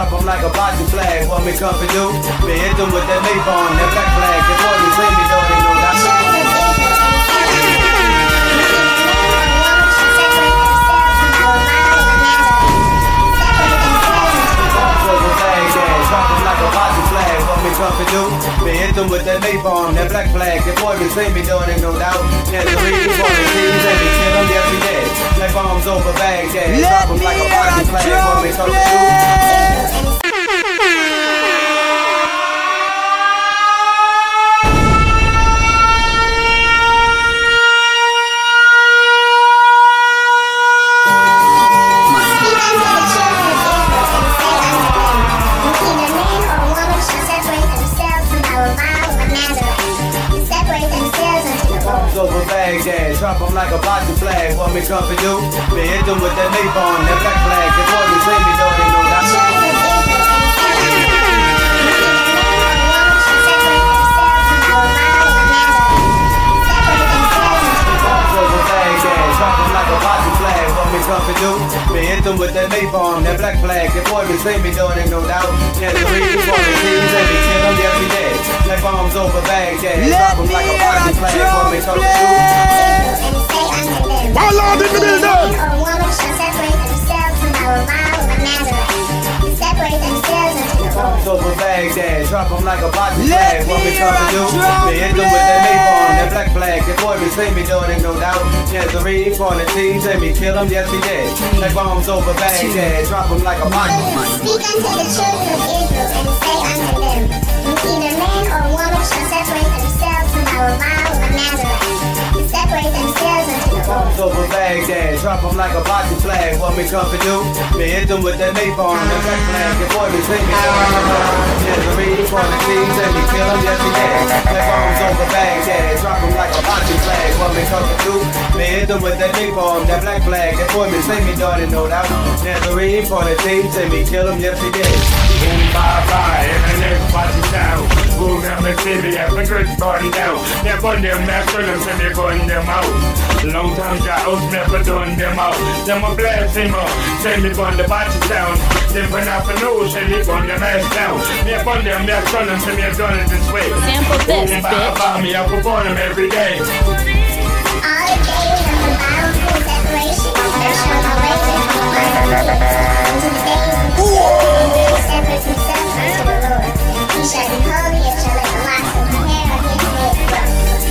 drop them like a boxing flag. What me come for do? Me hit them with that napalm, that black flag. If what you see me doing, they know that. Drop them like a boxing flag. What me come for do? Me hit them with that napalm, that black flag. If boy me see me doing it, no doubt. Naziriten for the teams and me kill them, yes we did. Like bombs over Baghdad. Drop them like a boxing flag. What me come for do? Over Baghdad, drop them like a boxing flag. What me come for do? Me hit them with that napalm, that black flag. If what you see me doing, they know that. Over Baghdad, drop them like a boxing flag. What me come for do? Me hit them with that napalm, that black flag. If what you see me doing, they no doubt. Naziriten for the teams and me kill them, yes we did. Like bombs over Baghdad, drop them like a boxing flag. What me come for do? All out in the building! Or woman shall separate themselves from our vow of Nazareth. Separate themselves unto the Lord. Over Baghdad, drop them like a boxing flag. What me come to do? Me hit them with that napalm, that black flag. If boy me see me doing it, no doubt. Naziriten for the teams and me kill them, yes we did. Like bombs over Baghdad, drop them like a boxing flag. Speak unto the children of Israel and say unto them, neither man or woman shall separate themselves from our vow of Nazareth. Separate themselves unto the Lord. Over Baghdad, drop them like a boxing flag. What me come to do? Me hit them with that napalm, that black flag. If boy me see me doing it, no doubt. Naziriten for the teams and me kill them, yes we did. Like bombs over Baghdad, drop them like a boxing flag. What me come to do? Me hit them with that napalm, that black flag. If boy me see me doing it, no doubt. Naziriten for the teams and me kill them, yes we did. Boom, bye, bye, and the next party down. Boom, I'm a city, I'm a good party down. They burn them, they turn them, and they burn them out. Long time, Giles never done them out. Them a blasphemer, send me burn the party down. Then burn up a nose, and they burn them ass down. They burn them, they turn them, and they done it this way. Sample this, boom, bye, bye, me, I perform them every day. All the days of the vow of separation, there shall no razor come upon the Lord. Unto the days of the separate himself unto the Lord. He shall be holy and shall let the locks of the hair of his head grow.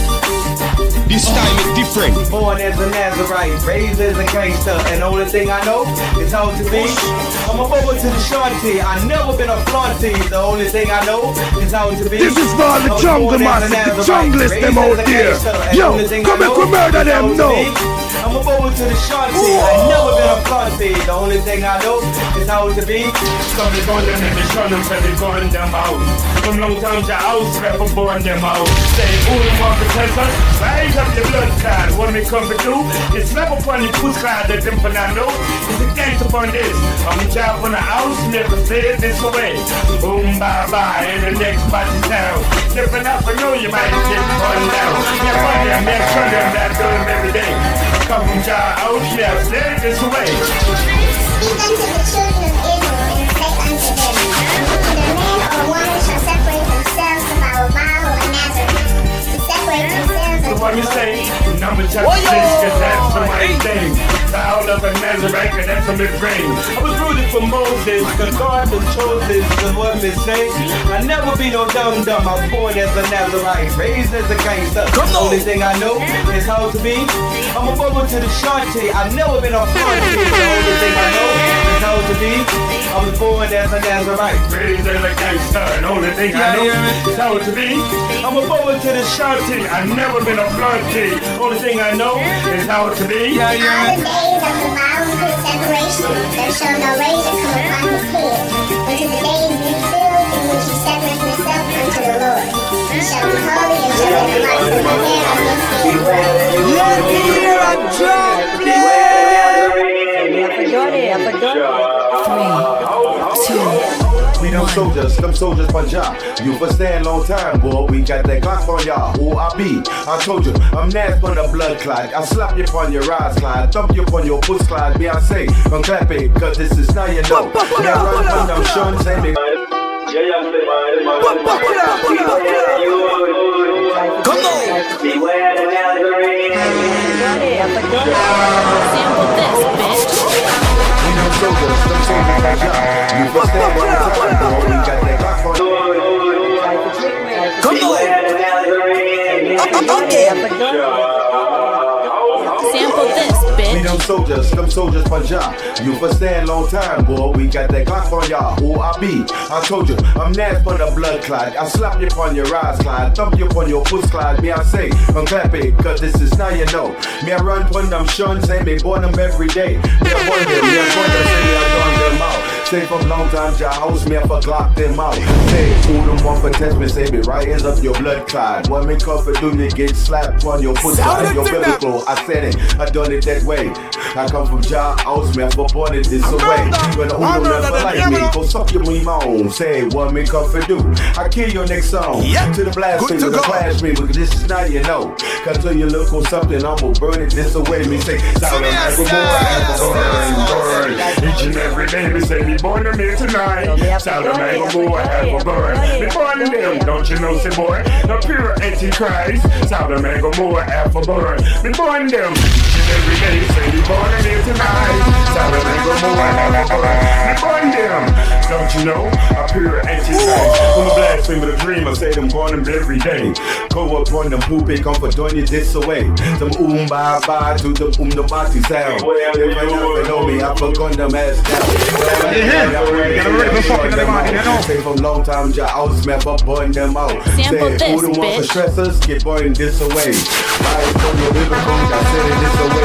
This time it's different. Born as a Nazirite, raised as a gangster, and the only thing I know is how to be. I'm a bubble to the shanty, I never been a flaunty. The only thing I know is how to be. This is for the jungle massive, the junglist them out there. Yo, come back and murder them now. I'm a bubble to the shanty, I never been a flaunty. The only thing I know is how to be. Some they burn them and they shun them, so they burn them out. From long time to house, never burn them out. Say, who the one pretenders? Rise up the blood clot. What me come to do? It's never funny push cloud that them for now know. It's a gangster on this. I'm a job on the house, never say it this way. Boom, bye bye, and the next party down. Different up for know you might get burned down. Yeah, burn them, yeah, shun them, that do them every day. Come from job house, yeah, say it this way. Speak unto the children of Israel and say unto them, neither man or woman shall separate themselves from our vow of Nazareth. To separate themselves unto What the you Lord. say? Number chapter 6, cause that's the right thing. Vow of a Nazarite, and that's a big ring. I was rooted for Moses, cause God was chosen to what me say. I never be no dum-dum, I was born as a Nazirite, raised as a gangster. Only thing I know is how to be. I'm a bubble to the shanty, I've never been a flaunty. The only thing I know is how to be. I was born as a Nazirite, Raised as a gangster, and only thing I know is how to be. I'm a bubble to the shanty. I've never been a flirty. Only thing I know is how to be. All the days of the vow of his separation, there shall no razor come upon his head. Unto the days be filled in which he separate himself unto the Lord. He shall be holy and shall let the locks of the hair of his head grow. Let me hear a drum play. 3, 2, We don't them soldiers Punjab. You for stand long time, boy. We got that Glock on y'all. Who I be? I told you, I'm nasty on the blood clot. I slap you on your rise clot, thump you on your puss clot. Beyonce, I'm clapping, cause this is now you know. Now run from them shuns and me. Come on! Sample this, bitch. Them soldiers Punjab. You for stand long time, boy. We got that Glock on y'all. Come on! Okay. Sample this, bitch. We them soldiers Punjab. You for stand long time, boy. We got that Glock on y'all. Who I be? I told you, I'm nasty on the blood clot. I slap you on your rise clot, thump you on your puss clot. Beyonce, I'm clapping, cause this is now you know. Me I run on them shuns, say me born them every day. Me I born them, say me I done them out. Say from long time, ja house me I for Glock them out. Say, who them want for test me, say me right hands up your blood clot. When me come for do you get slapped on your puss clot, your belly floor. I said it, I done it that way. I come from ja house me I for born it this away. When the who don't never like me, go suck your me moan. Say, what me come for do? I kill your next song. To the blast me, to the clash me, because this is now you know. Cause till you look on something, I'm gonna burn it this away. Me say, sound like a burn. Each and every day me say me born them here tonight. Sound like a boy, have a burn. Me born them, don't you know, say boy? No pure antichrist. Sound like a boy, have a burn. Me born them. Each and every day say me born them here tonight. Sound like a boy, have a burn. Me born them. Don't you know? A pure antichrist. From the blasphemy with a dream, I say them born them every day. Go up on them poopy, come for doing it this away. Some bye bye to the the body sound. If I never know me, I forgot them ass down. Say from long time, ja house me for burn them out. Sample Say who this, the one for bitch. stressers, get burn this away. Right from your living room, I said it this away.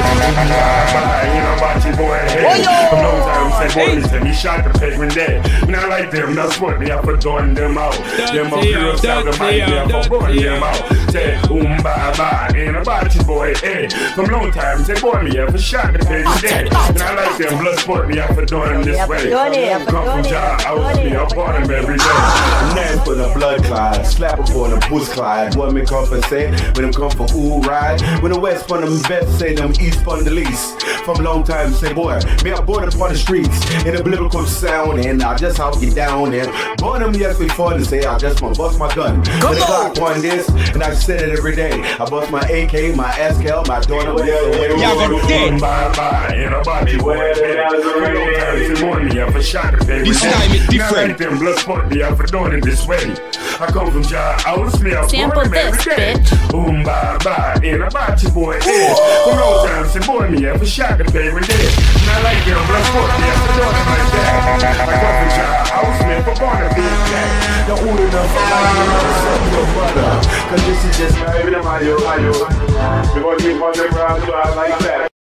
From long time, say boy, me say me shot the pavement dead. Me not like them, that's what me have for doing them out. Them up here, sound of mine, me have for burn them out. Say bye bye, ain't a body boy, eh. From long time, say boy, me have for shot the pavement dead. And I like them blood sport, me have for doing them this way. Come from ja house, me up on them every day. Name for the blood clot, slap up on the puss clot. What me come for say, when them come for ooh ride. When the west from them vets say them east from the least. From long time say boy, me I born upon the streets in a biblical sound and I just how get down there. Born them yes before to say I just want bust my gun. When the Glock on this and I said it every day. I bust my AK, my SKL, my daughter with it. Bye bye, ain't a body boy. From long time say boy, me have for shot the pavement This time is dead. different. Now like them blood sport, me have for doing it this way. I come from ja house, me have Sample born them every this, day. bitch. Bye bye, ain't a body boy. From long time say boy, me have for shot the pavement dead. Now like them blood sport, me have for doing it like that. I come from ja house, me for born a big cat. Don't old enough for like your brother. Cause this is just my because we on the ground, so I like that.